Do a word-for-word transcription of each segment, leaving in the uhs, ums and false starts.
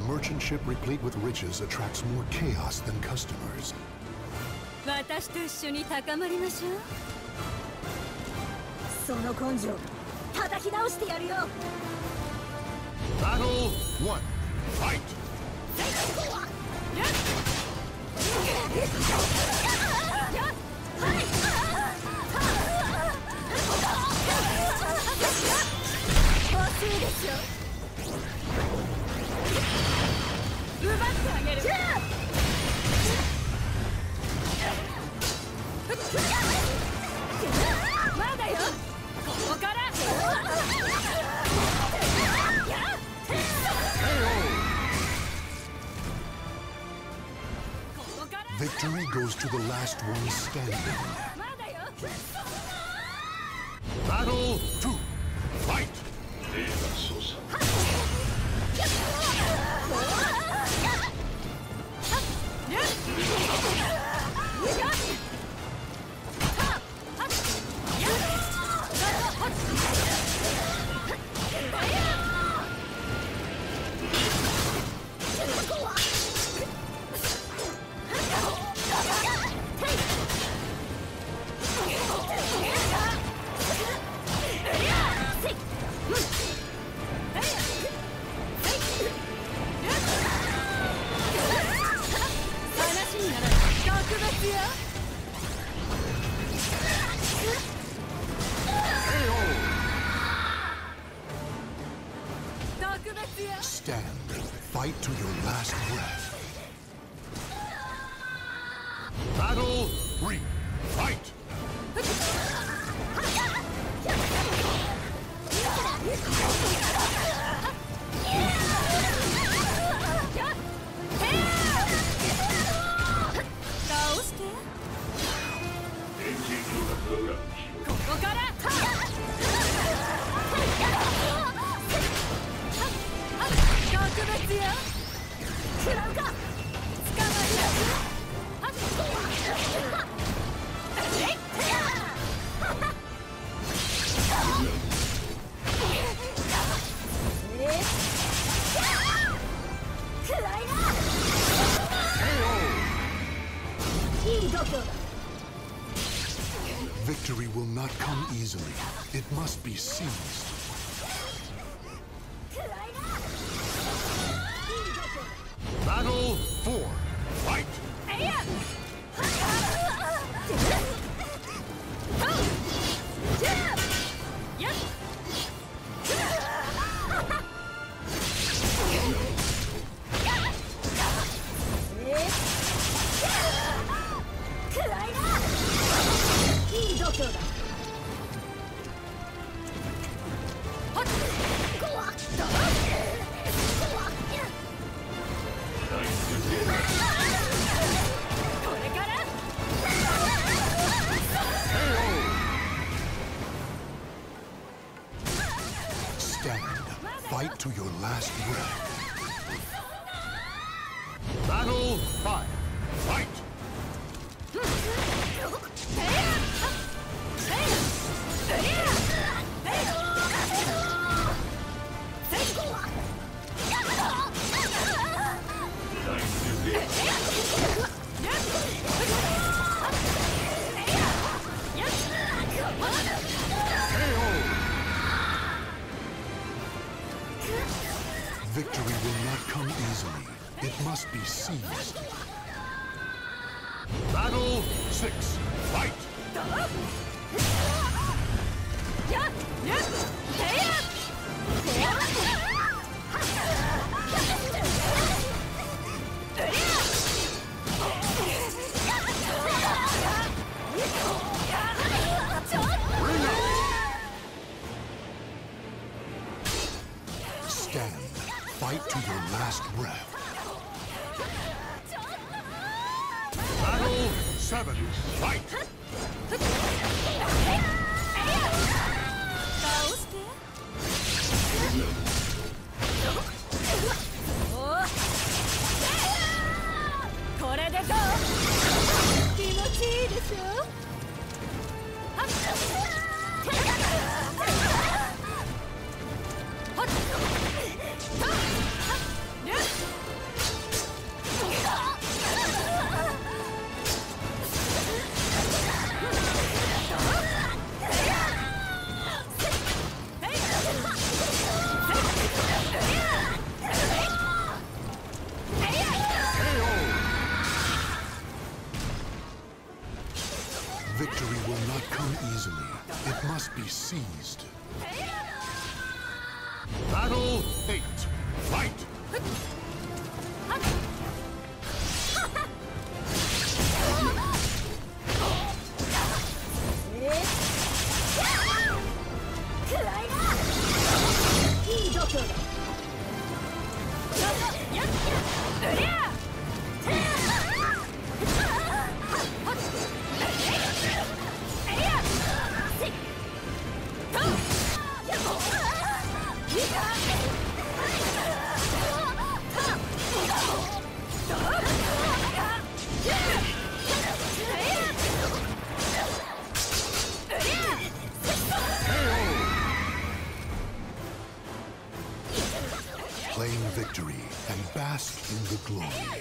merchant ship replete with riches attracts more chaos than customers. 私と一緒に高まりましょう。 その根性叩き直してやるよ。 Battle one. Fight. Victory goes to the last one standing. Battle two. Fight. Stand. Fight to your last breath. Battle three. Fight. Victory will not come easily. It must be seized. Battle four. Fight! Fight to your last breath. Battle five. Fight! Victory will not come easily. It must be seized. Battle six. Fight! Stand. Fight to your last breath. Battle seven. Fight! must be seized. Battle eight. Fight! Claim victory and bask in the glory.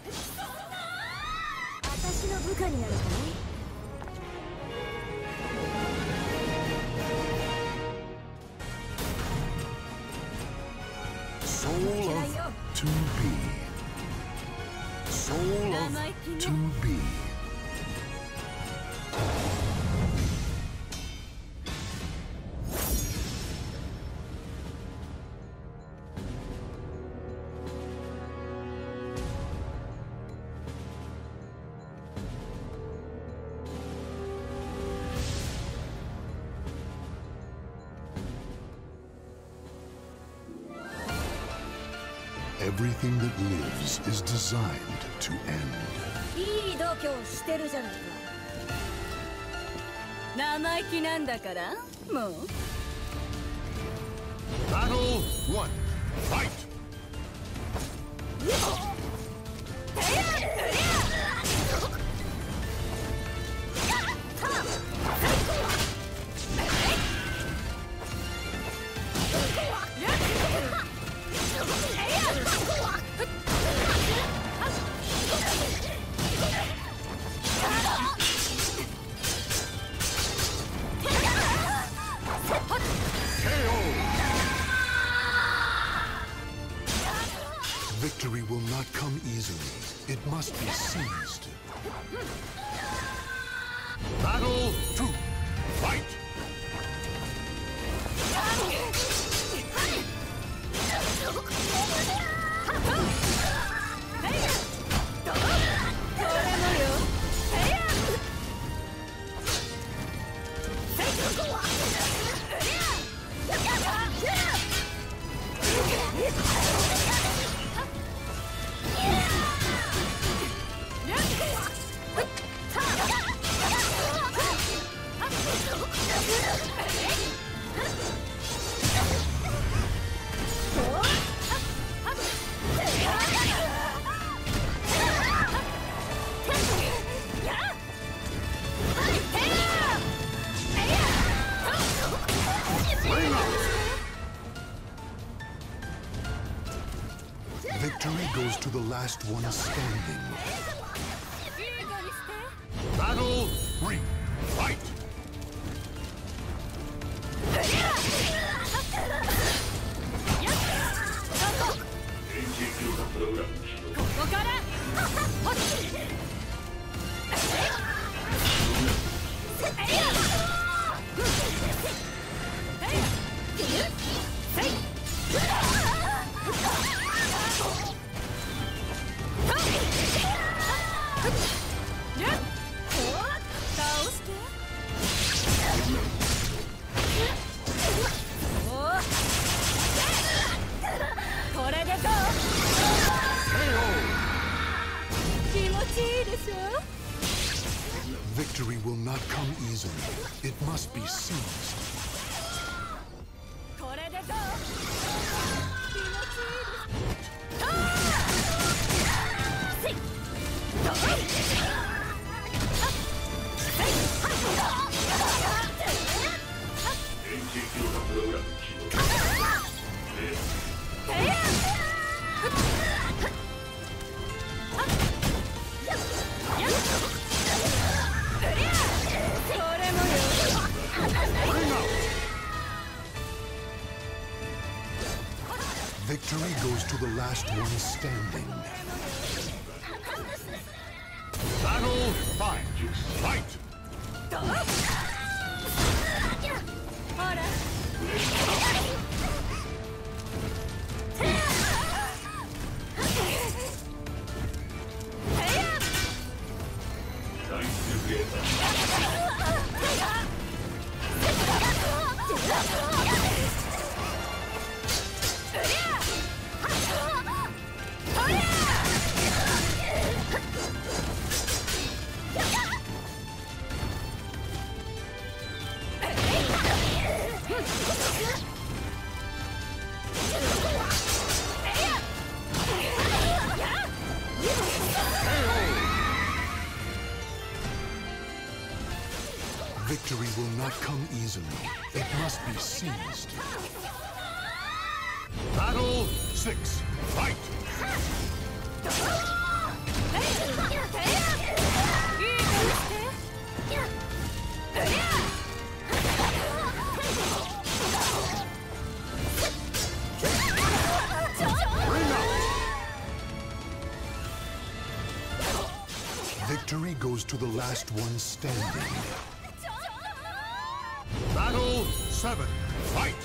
私の部下になるかね。 Soul of to be. Soul of to be. Everything that lives is designed to end. いい度胸してるじゃないか。 生意気なんだからもう Battle one. Fight! Victory will not come easily. It must be seized. Battle two. Fight! Victory goes to the last one standing. Battle three. Fight! ここからこれでどう？気持ちいいでしょ？ Victory will not come easily. It must be seized. これでどう？気持ちいいです。 Victory goes to the last one standing. Battle five. Fight! Victory will not come easily. It must be seized. Battle six. Fight! Victory goes to the last one standing. Battle seven. Fight!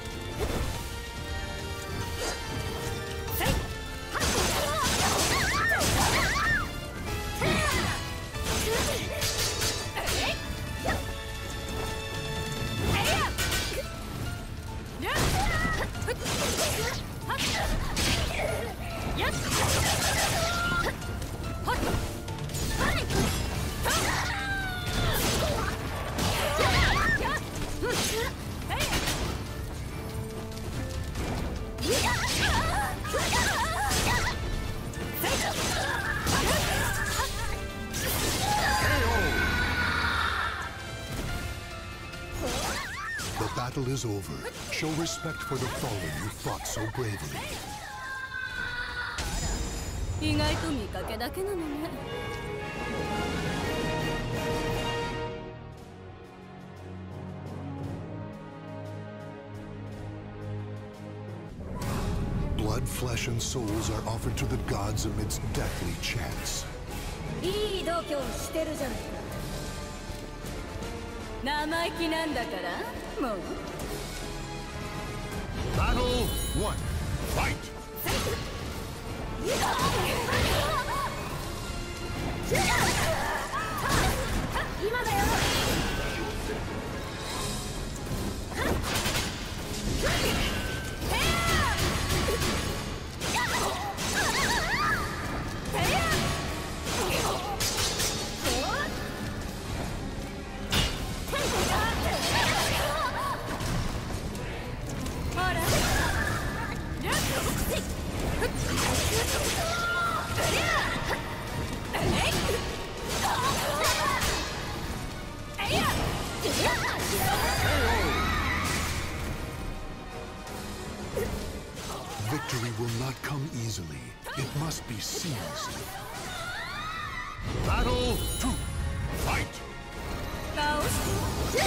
The battle is over. Show respect for the fallen who fought so bravely. 意外と見かけだけなのね。 Blood, flesh, and souls are offered to the gods amidst deathly chants. いい度胸してるじゃないか。 生意気なんだからもう。 Battle one. Fight! 今だよ。 Victory will not come easily. It must be seized. Battle two. Fight! 倒して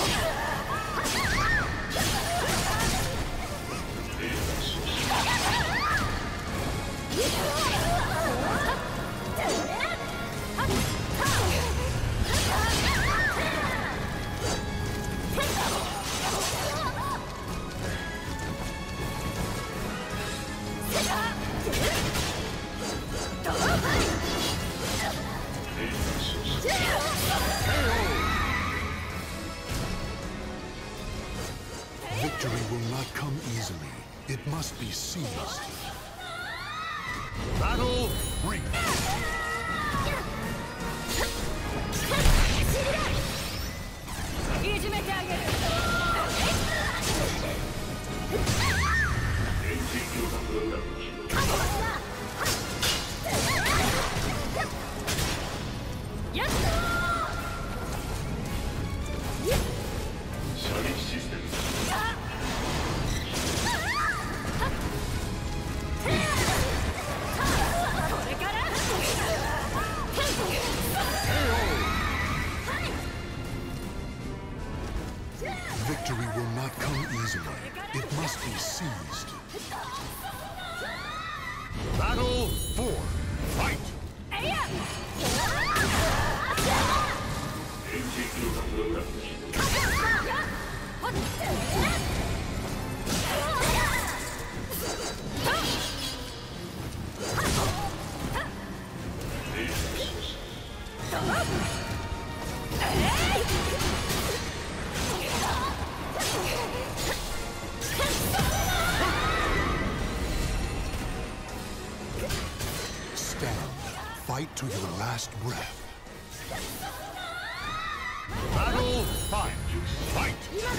Victory will not come easily. It must be seized. Battle three. いじめてあげる。やっ Victory will not come easily. It must be seized. stand. Fight to your last breath. Battle five. Fight.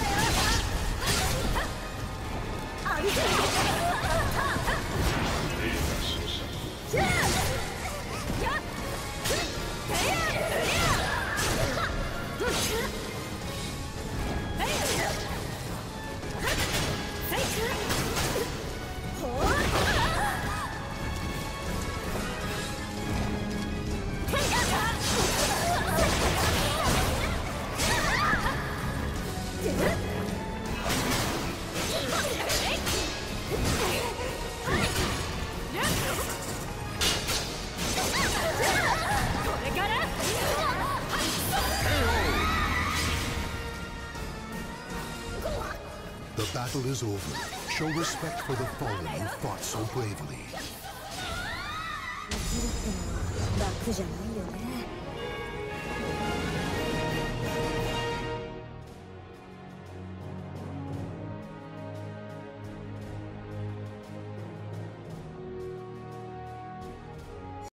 これから The battle is over. Show respect for the fallen who fought so bravely. 生きるってのは楽じゃないよね。